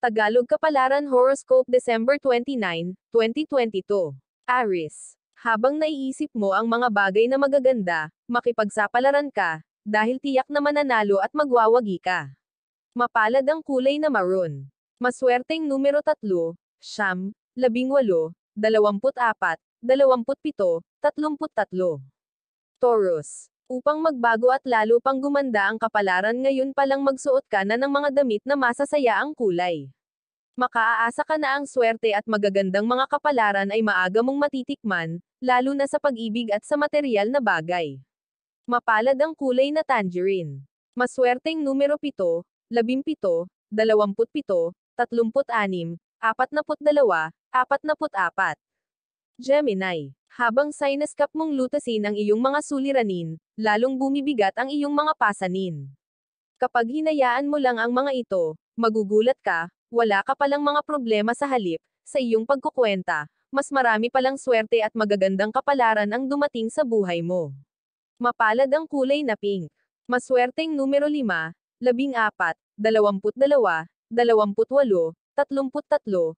Tagalog Kapalaran Horoscope December 29, 2022. Aries. Habang naiisip mo ang mga bagay na magaganda, makipagsapalaran ka, dahil tiyak na mananalo at magwawagi ka. Mapalad ang kulay na maroon. Maswerteng numero 3, 9, 18, 24, 27, 33. Taurus. Upang magbago at lalo pang gumanda ang kapalaran, ngayon palang magsuot ka na ng mga damit na masasaya ang kulay. Makaaasa ka na ang swerte at magagandang mga kapalaran ay maaga mong matitikman, lalo na sa pag-ibig at sa material na bagay. Mapalad ang kulay na tangerine. Maswerteng numero 7, 17, 27, 36, 42, 44. Gemini. Habang sinus cup mong lutasin ang iyong mga suliranin, lalong bumibigat ang iyong mga pasanin. Kapag hinayaan mo lang ang mga ito, magugulat ka, wala ka palang mga problema sa halip, sa iyong pagkukwenta, mas marami palang swerte at magagandang kapalaran ang dumating sa buhay mo. Mapalad ang kulay na pink. Maswerteng numero 5, 14, 22, 28, 33,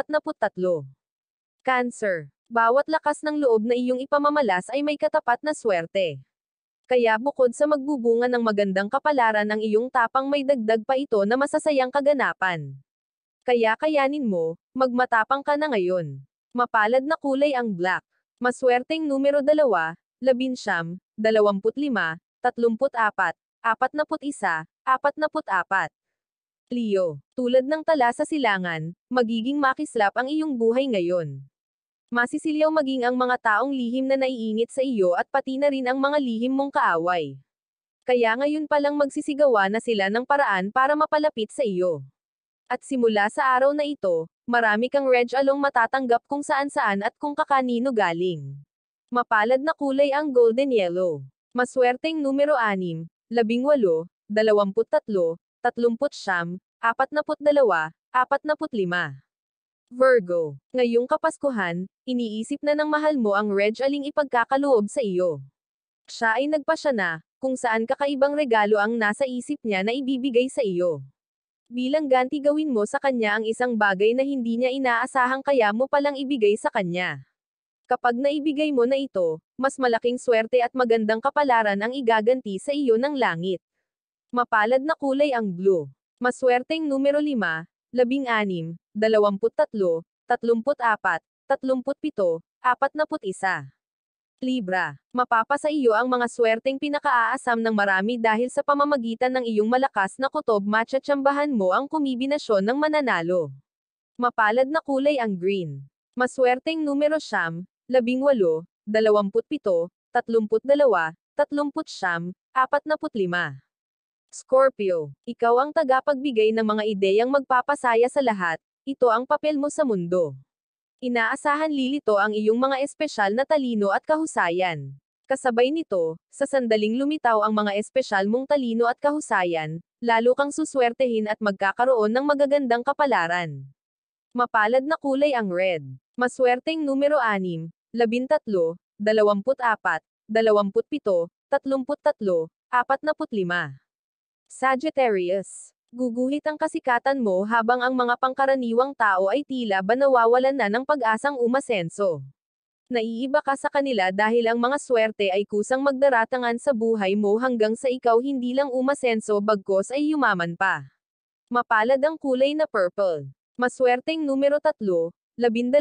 43. Cancer. Bawat lakas ng loob na iyong ipamamalas ay may katapat na swerte. Kaya bukod sa magbubunga ng magandang kapalaran ang iyong tapang, may dagdag pa ito na masasayang kaganapan. Kaya kayanin mo, magmatapang ka na ngayon. Mapalad na kulay ang black. Maswerteng numero 2, 11, 25, 34, 41, 44. Leo. Tulad ng tala sa silangan, magiging makislap ang iyong buhay ngayon. Masisilyaw maging ang mga taong lihim na naiingit sa iyo at pati na rin ang mga lihim mong kaaway. Kaya ngayon palang magsisigawa na sila ng paraan para mapalapit sa iyo. At simula sa araw na ito, marami kang regalong matatanggap kung saan-saan at kung kakanino galing. Mapalad na kulay ang golden yellow. Maswerteng numero 6, 18, 23, 39, 42, 45. Virgo. Ngayong Kapaskuhan, iniisip na ng mahal mo ang regaling ipagkakaloob sa iyo. Siya ay nagpasya na, kung saan kakaibang regalo ang nasa isip niya na ibibigay sa iyo. Bilang ganti, gawin mo sa kanya ang isang bagay na hindi niya inaasahan, kaya mo palang ibigay sa kanya. Kapag naibigay mo na ito, mas malaking swerte at magandang kapalaran ang igaganti sa iyo ng langit. Mapalad na kulay ang blue. Maswerteng numero 5, 16, 23, 34, 37, 41. Libra. Mapapasa iyo ang mga swerteng pinakaaasam ng marami dahil sa pamamagitan ng iyong malakas na kutob, matsyatsambahan mo ang kombinasyon ng mananalo. Mapalad na kulay ang green. Maswerteng numero 9, 18, 27, 32, 39, 45. Scorpio. Ikaw ang tagapagbigay ng mga ideyang magpapasaya sa lahat, ito ang papel mo sa mundo. Inaasahan lilito ang iyong mga espesyal na talino at kahusayan. Kasabay nito, sa sandaling lumitaw ang mga espesyal mong talino at kahusayan, lalo kang suswertehin at magkakaroon ng magagandang kapalaran. Mapalad na kulay ang red. Maswerteng numero 6, 13, 24, 27, 33, 45. Sagittarius. Guguhit ang kasikatan mo habang ang mga pangkaraniwang tao ay tila ba nawawalan na ng pag-asang umasenso. Naiiba ka sa kanila dahil ang mga swerte ay kusang magdaratangan sa buhay mo hanggang sa ikaw hindi lang umasenso bagkos ay yumaman pa. Mapalad ang kulay na purple. Maswerteng numero 3, 12,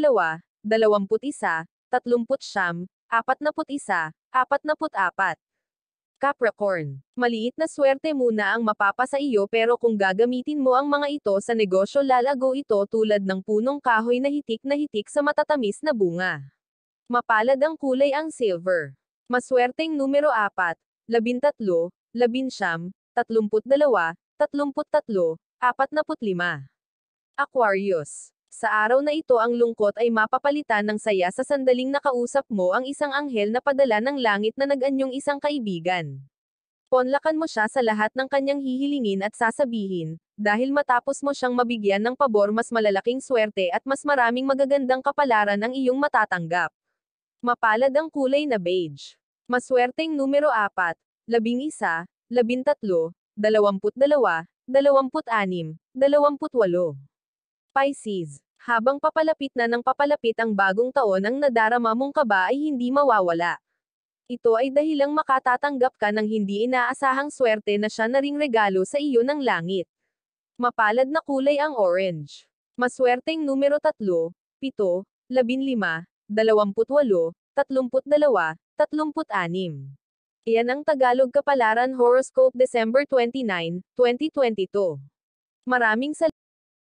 21, 39, 41, 44. Capricorn. Maliit na swerte muna ang mapapasa iyo, pero kung gagamitin mo ang mga ito sa negosyo, lalago ito tulad ng punong kahoy na hitik sa matatamis na bunga. Mapalad ang kulay ang silver. Maswerteng numero 4, 13, 19, 32, 33, 45. Aquarius. Sa araw na ito ang lungkot ay mapapalitan ng saya sa sandaling nakausap mo ang isang anghel na padala ng langit na nag-anyong isang kaibigan. Ponlakan mo siya sa lahat ng kanyang hihilingin at sasabihin, dahil matapos mo siyang mabigyan ng pabor, mas malalaking swerte at mas maraming magagandang kapalaran ang iyong matatanggap. Mapalad ang kulay na beige. Maswerteng numero 4, 11, 13, 22, 26, 28. Pisces. Habang papalapit na ng papalapit ang bagong taon, ang nadarama mong kaba ay hindi mawawala. Ito ay dahilang makatatanggap ka ng hindi inaasahang swerte na siya na ring regalo sa iyo ng langit. Mapalad na kulay ang orange. Maswerteng numero 3, 7, 15, 28, 32, 36. Iyan ang Tagalog Kapalaran Horoscope December 29, 2022. Maraming salamat.